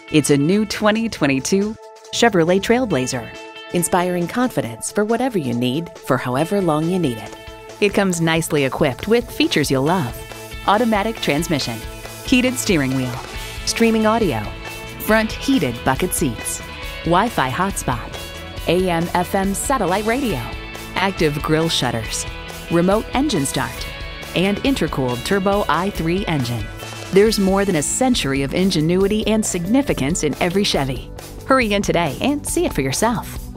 It's a new 2022 Chevrolet TrailBlazer. Inspiring confidence for whatever you need, for however long you need it. It comes nicely equipped with features you'll love. Automatic transmission, heated steering wheel, streaming audio, front heated bucket seats, Wi-Fi hotspot, AM/FM satellite radio, active grille shutters, remote engine start, and intercooled turbo i3 engine. There's more than a century of ingenuity and significance in every Chevy. Hurry in today and see it for yourself.